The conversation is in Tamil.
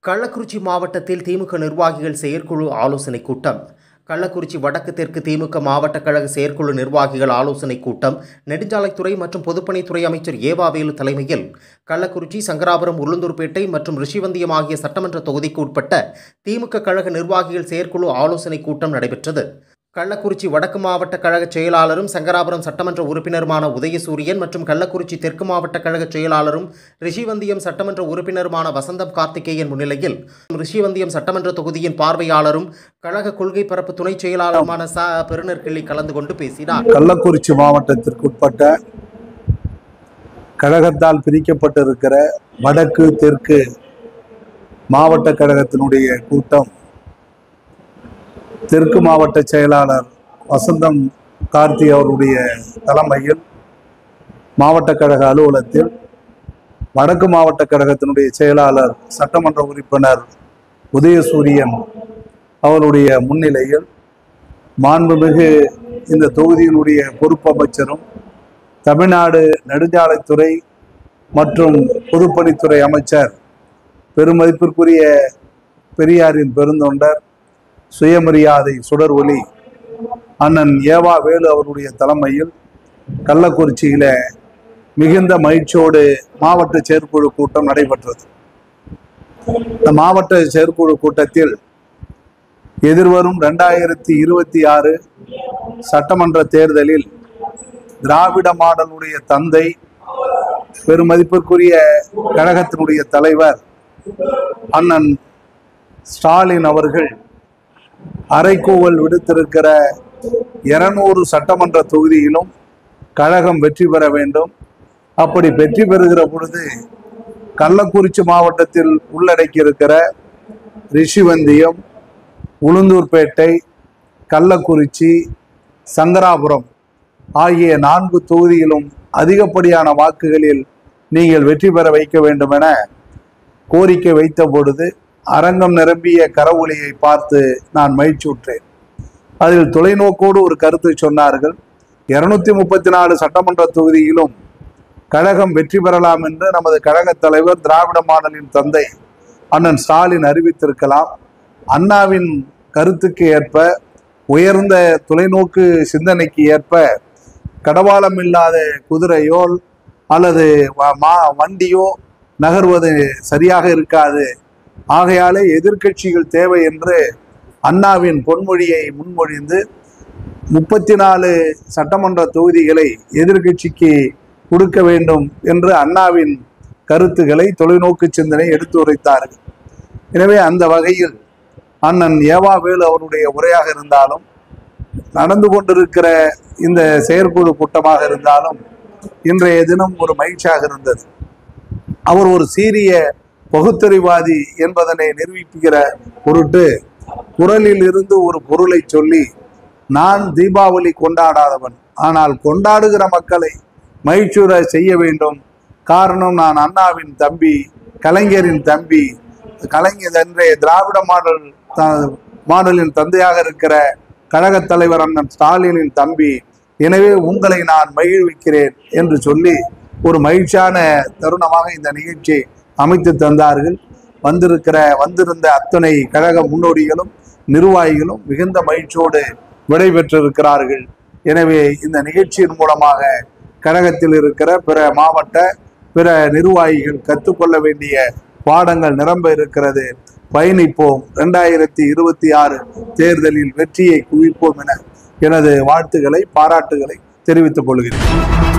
கள்ளக்குறிச்சி மாவட்டத்தில் திமுக நிர்வாகிகள் செயற்குழு ஆலோசனைக் கூட்டம். கள்ளக்குறிச்சி வடக்கு தெற்கு திமுக மாவட்ட கழக செயற்குழு நிர்வாகிகள் ஆலோசனைக் கூட்டம் நெடுஞ்சாலைத்துறை மற்றும் பொதுப்பணித்துறை அமைச்சர் ஏவாவேலு தலைமையில் கள்ளக்குறிச்சி, சங்கராபுரம், உளுந்தூர்பேட்டை மற்றும் ரிஷிவந்தியம் ஆகிய சட்டமன்ற தொகுதிக்கு உட்பட்ட திமுக கழக நிர்வாகிகள் செயற்குழு ஆலோசனைக் கூட்டம் நடைபெற்றது. கள்ளக்குறிச்சி வடக்கு மாவட்ட கழக செயலாளரும் சங்கராபுரம் சட்டமன்ற உறுப்பினருமான உதயசூரியன் மற்றும் கள்ளக்குறிச்சி தெற்கு மாவட்ட கழக செயலாளரும் ரிஷிவந்தியம் சட்டமன்ற உறுப்பினருமான வசந்தம் கார்த்திகேயன் முன்னிலையில் ரிஷிவந்தியம் சட்டமன்ற தொகுதியின் பார்வையாளரும் கழக கொள்கை பரப்பு துணை செயலாளருமான ச.அ.ப கலந்து கொண்டு பேசினார். கள்ளக்குறிச்சி மாவட்டத்திற்கு உட்பட்ட கழகத்தால் பிரிக்கப்பட்டிருக்கிற வடக்கு தெற்கு மாவட்ட கழகத்தினுடைய கூட்டம் தெற்கு மாவட்ட செயலாளர் வசந்தம் கார்த்தி அவருடைய தலைமையில் மாவட்ட கழக அலுவலகத்தில், வடக்கு மாவட்ட கழகத்தினுடைய செயலாளர் சட்டமன்ற உறுப்பினர் உதயசூரியன் அவருடைய முன்னிலையில் மாண்புமிகு இந்த தொகுதியினுடைய பொறுப்பு அமைச்சரும் தமிழ்நாடு நெடுஞ்சாலைத்துறை மற்றும் பொதுப்பணித்துறை அமைச்சர் பெருமதிப்பிற்குரிய பெரியாரின் பெருந்தொண்டர் சுயமரியாதை சுடர் ஒளி அண்ணன் ஏவாவேலு அவருடைய தலைமையில் கள்ளக்குறிச்சியில மிகுந்த மகிழ்ச்சியோடு மாவட்ட செயற்குழு கூட்டம் நடைபெற்றது. இந்த மாவட்ட செயற்குழு கூட்டத்தில் எதிர்வரும் 2026 சட்டமன்ற தேர்தலில் திராவிட மாடலுடைய தந்தை பெருமதிப்பிற்குரிய கழகத்தினுடைய தலைவர் அண்ணன் ஸ்டாலின் அவர்கள் அறைகூவல் விடுத்திருக்கிற 200 சட்டமன்ற தொகுதியிலும் கழகம் வெற்றி பெற வேண்டும். அப்படி வெற்றி பெறுகிற பொழுது கள்ளக்குறிச்சி மாவட்டத்தில் உள்ளடக்கி இருக்கிற ரிஷிவந்தியம், உளுந்தூர்பேட்டை, கள்ளக்குறிச்சி, சங்கராபுரம் ஆகிய 4 தொகுதியிலும் அதிகப்படியான வாக்குகளில் நீங்கள் வெற்றி பெற வைக்க வேண்டும் என கோரிக்கை வைத்த பொழுது அரங்கம் நிரம்பிய கரவொலியை பார்த்து நான் மகிழ்ச்சியுற்றேன். அதில் தொலைநோக்கோடு ஒரு கருத்தை சொன்னார்கள். 234 சட்டமன்ற தொகுதியிலும் கழகம் வெற்றி பெறலாம் என்று நமது கழக தலைவர் திராவிட மாடலின் தந்தை அண்ணன் ஸ்டாலின் அறிவித்திருக்கலாம். அண்ணாவின் கருத்துக்கு ஏற்ப, உயர்ந்த தொலைநோக்கு சிந்தனைக்கு ஏற்ப கடவாளம் இல்லாத குதிரையோ அல்லது வண்டியோ நகர்வது சரியாக இருக்காது. ஆகையாலே எதிர்கட்சிகள் தேவை என்று அண்ணாவின் பொன்மொழியை முன்மொழிந்து 34 சட்டமன்ற தொகுதிகளை எதிர்கட்சிக்கு கொடுக்க வேண்டும் என்று அண்ணாவின் கருத்துக்களை தொலைநோக்கு சிந்தனை எடுத்து உரைத்தார்கள். எனவே அந்த வகையில் அண்ணன் ஏவாவேலு அவருடைய உரையாக இருந்தாலும், நடந்து கொண்டிருக்கிற இந்த செயற்குழு கூட்டமாக இருந்தாலும் இன்றைய தினம் ஒரு மகிழ்ச்சியாக இருந்தது. அவர் ஒரு சீரிய பகுத்தறிவாதி என்பதனை நிரூபிக்கிற பொருட்டு குரலில் இருந்து ஒரு பொருளை சொல்லி, நான் தீபாவளி கொண்டாடாதவன், ஆனால் கொண்டாடுகிற மக்களை மகிழ்ச்சியுற செய்ய வேண்டும். காரணம், நான் அண்ணாவின் தம்பி, கலைஞரின் தம்பி, கலைஞர் என்ற திராவிட மாடலின் தந்தையாக இருக்கிற கழகத் தலைவர் அண்ணன் ஸ்டாலினின் தம்பி. எனவே உங்களை நான் மகிழ்விக்கிறேன் என்று சொல்லி ஒரு மகிழ்ச்சியான தருணமாக இந்த நிகழ்ச்சியை அமைத்து தந்தார்கள். வந்திருந்த அத்தனை கழக முன்னோடிகளும் நிர்வாகிகளும் மிகுந்த மகிழ்ச்சியோடு விடைபெற்றிருக்கிறார்கள். எனவே இந்த நிகழ்ச்சியின் மூலமாக கழகத்தில் இருக்கிற பிற நிர்வாகிகள் கற்றுக்கொள்ள வேண்டிய பாடங்கள் நிரம்ப இருக்கிறது. பயணிப்போம், 2026 தேர்தலில் வெற்றியை குவிப்போம் என எனது வாழ்த்துக்களை, பாராட்டுகளை தெரிவித்துக் கொள்கிறேன்.